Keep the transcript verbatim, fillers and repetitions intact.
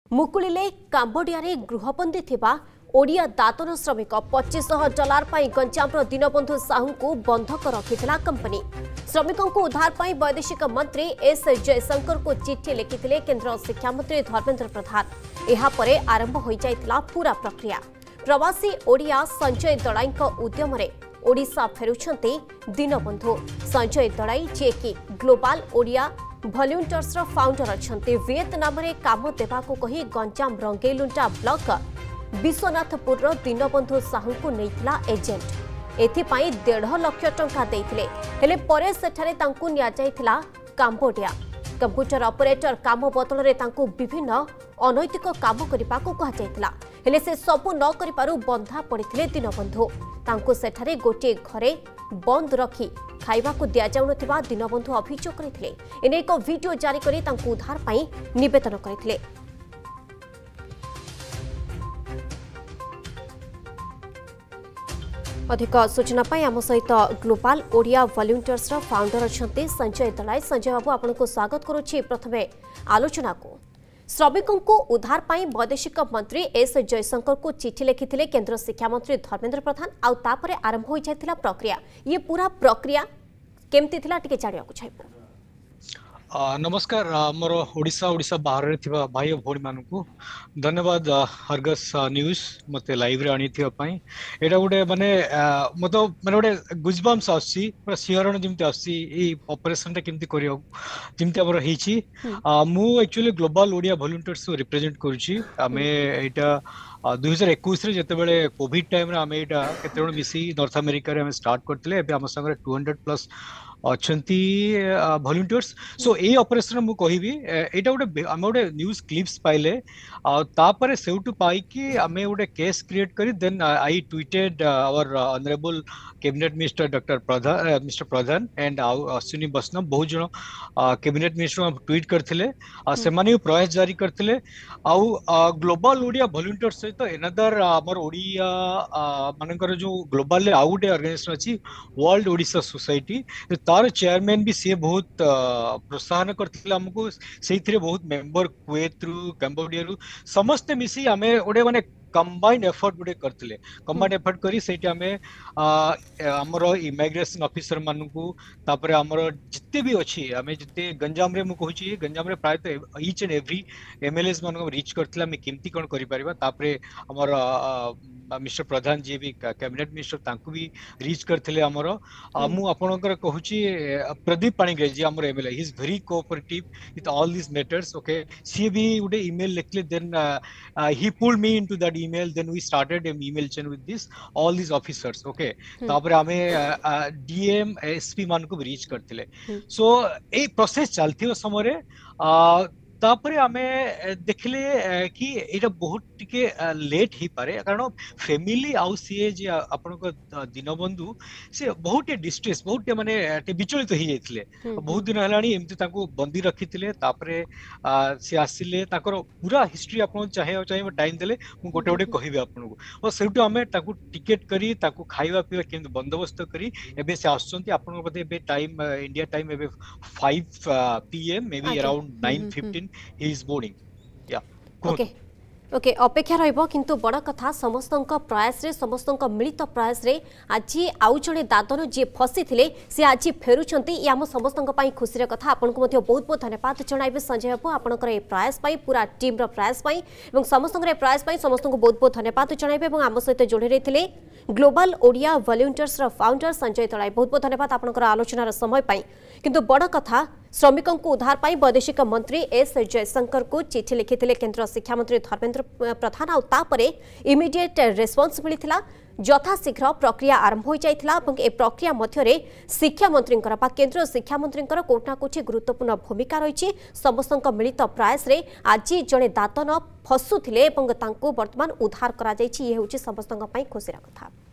मुकुलिले कांबोडिया रे गृहबंदी थिबा ओडिया दातन श्रमिक पच्चीस डॉलर पाई गंजाम दीनबंधु साहू को बंधक रखिथिला कंपनी। श्रमिकों को उद्धार पाई वैदेशिक मंत्री एस जयशंकर को चिठी लिखिथिले केंद्र शिक्षा मंत्री धर्मेंद्र प्रधान। एहा परे आरंभ हो जाइतिला पूरा प्रक्रिया। प्रवासी ओडिया संजय दड़ाई उद्यम ओडिशा फेरुछंती दीनबंधु। संजय दड़ाई जे कि ग्लोबल ओडिया भॉलंटियर्स फाउंडर अच्छे वियतनाम रे काम देवाको कही गंजाम रंगेलुंटा ब्लॉक विश्वनाथपुर दीनबंधु साहू को नैथिला एजेंट। एथिपाई डेढ़ लाख टंका देइथिले हेले परे सेठारे तांकु निया जाइथिला कांबोडिया। कंप्यूटर ऑपरेटर काम बदल रे तांकु विभिन्न अनैतिक काम करिपाको कहा जाइथिला हेले से सबु न करिपारु बंधा पड़िथिले दीनबंधु। तांकु सेठारे गोटे घरे बंद रखी खाइबा को दिया जाउनथिबा दीनबंधु अभियोग करथिले। एने एक वीडियो जारी करी तांकु उद्धार पाई निवेदन करथिले। अधिक सूचना पाई आम सहित ग्लोबल ओडिया वॉलंटियर्स फाउंडर अच्छे संजय दलाई। संजय बाबू आपन को स्वागत करुछि। प्रथमे आलोचना को श्रमिकों को उद्धार पाई वैदेशिक मंत्री एस जयशंकर को चिठी लिखिथिले केंद्र शिक्षा मंत्री धर्मेंद्र प्रधान। आउ तापरे आरंभ हो जाइथिला प्रक्रिया। ये पूरा प्रक्रिया केमती थिला टिके जानिया को चाहबो। नमस्कार मोर ओडिशा ओडिशा बाहर थिबा भाई भौणी मानकु धन्यवाद। हरगस न्यूज मते लाइव रे आनी थिबा पई एटा गुटे माने मतलब माने गुटे गुजबम्स आसी पूरा सिहरण जिमते आसी ए ऑपरेशन टा केमती करियो जिमते हमर हेची। मु एक्चुअली ग्लोबल ओडिया वॉलंटियर्स को रिप्रेजेंट करूची। आमे एटा दो हज़ार इक्कीस रे जते बेले कोविड टाइम रे आमे एटा केते जण मिसी नॉर्थ अमेरिका रे आमे स्टार्ट करतले। एबे हम संगे दो सौ प्लस अच्छी वॉलंटियर्स। सो ए ऑपरेशन मु कहबी एटा गोटे आम गोटे न्यूज क्लिप्स पाइले तापर सेउटू पाई कि आमे गोटे केस क्रिएट करी then I tweeted our honourable cabinet minister doctor Pradhan mister Pradhan and Ashwini Vaishnav बहुत जन कैबिनेट मिनिस्टर ट्वीट करथिले से माने प्रयास जारी करथिले। आउ ग्लोबल ओडिया वॉलंटियर्स सहित एनदर हमर ओडिया मानकर जो ग्लोबल आउ गोटे ऑर्गेनाइजेशन अछि वर्ल्ड ओडिशा सोसाइटी तार चेयरमैन भी सी बहुत प्रोत्साहन करथिले हमको सेइथिरे बहुत मेंबर कुवेत रु कंबोडिया रु समस्त मिसी आमे ओडे माने कंबाइंड एफर्ट गुटे करथिले। कंबाइंड एफर्ट करी सेठी आमे हमर इमिग्रेशन ऑफिसर मानकू तापर हमर जिते भी अछि आमे जिते गंजाम रे मु कहूची गंजाम रे प्राय तो ईच एंड एवरी एमएलएस मानको रीच करथिला मे केमती कोन करि परिबा। तापर हमर मिस्टर प्रधान जी भी कैबिनेट मिनिस्टर तांकू भी रीच करथिले। हमर मु आपनकर कहूची प्रदीप पाणिग्राही जी हमर MLA he is very cooperative with all this matters. Okay सी भी उडे ईमेल लिखले then he pulled me into that email then we started an email chain with this all these officers. Okay तापर हमें डीएम एसपी मान को reach करथिले। सो a process चलथियो समय तापर आमे देखले कि एटा बहुत टिके लेट ही पारे कारण फैमिली आउ सीए जे आपन को दीनबंधु से बहुत डिस्ट्रेस बहुत माने विचलित ही जाइथिले। बहुत दिन हलानी एमती ताको बंदी रखिथिले। तापर से आसिले ताकर पूरा हिस्ट्री आपन चाहे चाहे टाइम देले मु गोटे गोटे कहबे आपन को और सेटू हमें ताको टिकट करी ताको खाइबा पीबा केम बंदोबस्त करी एबे से आछंती आपन को बते एबे टाइम इंडिया टाइम एबे five PM may be around nine fifteen he is boarding. Yeah. Okay. Okay अपेक्षा रहिबो किंतु बड़ कथा समस्तंक प्रयास रे समस्तंक मिलित प्रयास रे आज आउ जणे दादन जे फसी थिले से आज फेरुछंती या हम समस्तंक पई खुशी रे कथा। आपन को मध्य बहुत बहुत धन्यवाद जणाइबे संजय बाबू आपनकर ए प्रयास पई पूरा टीम रो प्रयास पई एवं समस्तंक रे प्रयास पई समस्तंक बहुत बहुत धन्यवाद जणाइबे एवं आम सहित जोड़ी रहिथिले ग्लोबल ओडिया वॉलंटियर्स रो फाउंडर संजय दलाई। बहुत बहुत धन्यवाद आपनकर आलोचना रो समय पई। किंतु बड़ कथा श्रमिकों को उद्धार पाई वैदेशिक मंत्री एस जयशंकर को चिठी लिखिथिले केंद्र शिक्षा मंत्री धर्मेंद्र प्रधान। आउ तापरे इमिडिएट रेस्पॉन्स मिलिथिला यथाशीघ्र प्रक्रिया आरंभ हो जाइथिला এবং ए प्रक्रिया मध्यरे शिक्षा मंत्रींकर बा केंद्र शिक्षा मंत्रींकर कोठना कोठी गुरुत्वपूर्ण भूमिका रहिछि। समस्तंक मिलित प्रयास रे आज जणे दातन फसुथिले ଏବଂ तांको वर्तमान उद्धार करा जाइछि। ये होछि समस्तंक पई खुशीर कथा।